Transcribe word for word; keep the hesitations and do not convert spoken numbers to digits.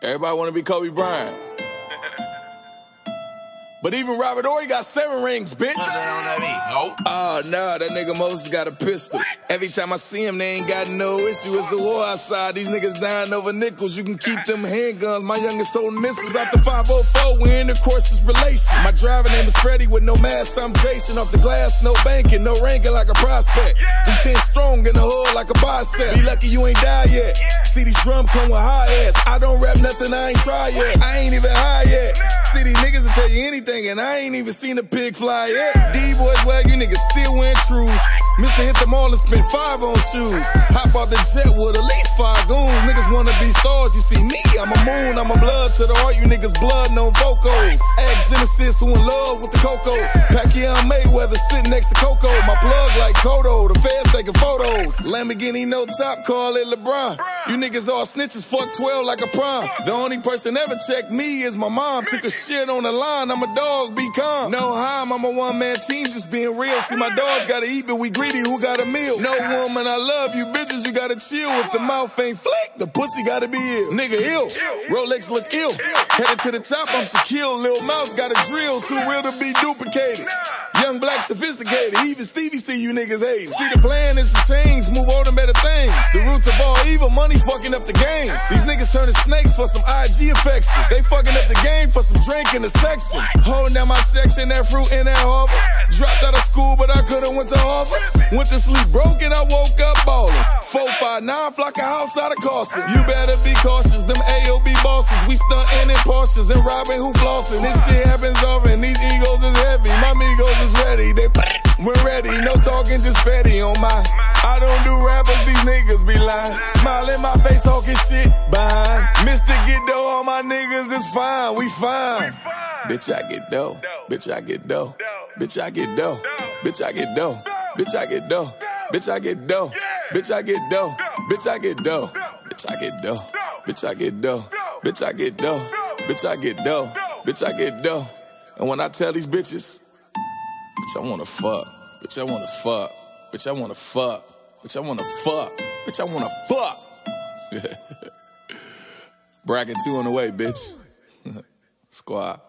Everybody want to be Kobe Bryant. But even Robert Ory got seven rings, bitch. What's that on that beat? Nope. Oh, nah, that nigga Moses got a pistol. Every time I see him, they ain't got no issue. It's a war outside. These niggas dying over nickels. You can keep them handguns. My youngest holding missiles out the five oh four. We in the course's relation. My driver name is Freddie with no mask. I'm Jason off the glass, no banking, no ranking like a prospect. We ten strong in the hood like a bicep. Be lucky you ain't died yet. See these drums come with high ass. I don't rap nothing I ain't tried yet. I ain't even high yet. See these niggas will tell you anything, and I ain't even seen a pig fly yet. D-boys, well, you niggas still wearing trues. Mister hit them all and spent five on shoes. Hop off the jet with at least five goons. Niggas wanna be stars, you see me, I'm a moon, I'm a blood to the heart. You niggas blood, no vocals. Ex-Genesis who in love with the Coco. Pacquiao Mayweather sitting next to Coco. My plug like Kodo, the feds taking photos. Lamborghini no top, call it LeBron. You niggas all snitches, fuck twelve like a prom. The only person ever checked me is my mom. Took a shit on the line, I'm a dog, be calm. No harm, I'm a one-man team, just being real. See, my dogs gotta eat, but we greedy, who got a meal? No woman, I love you, bitches, you gotta chill. If the mouth ain't flick, the pussy gotta be ill. Nigga ill, Rolex look ill. Headed to the top, I'm Shaquille. Lil Mouse got a drill, too real to be duplicated. Young black sophisticated, even Stevie see you niggas hate. See, the plan is to change, move on to better things. The roots of all evil, money fucking up the game. These niggas turning snakes for some I G affection. They fucking up the game for some drink in the section. Holding down my section, that fruit in that Harvard. Dropped out of school, but I could've went to Harvard. Went to sleep broke and I woke up ballin'. Four, five, nine, flock a house out of Carson. You better be cautious, them A O B bosses. We stuntin' in Porsches and robbing who flossin'. This shit happens often, these egos is heavy. My amigos is ready, they we're ready. No talking, just petty on my. I don't do rappers, these niggas be lying. Smile in my face, talking shit behind. Mister Get Dough, all my niggas is fine, we fine. Bitch, I get dough. Bitch, I get dough. Bitch, I get dough. Bitch, I get dough. Bitch, I get dough. Bitch, I get dough. Bitch, I get dough. Bitch, I get dough. Bitch, I get dough. Bitch, I get dough. Bitch, I get dough. Bitch, I get dough. Bitch, I get dough. And when I tell these bitches, bitch, I wanna fuck. Bitch, I wanna fuck. Bitch, I wanna fuck. Bitch, I wanna fuck. Bitch, I wanna fuck. Bracket two on the way, bitch. Squad.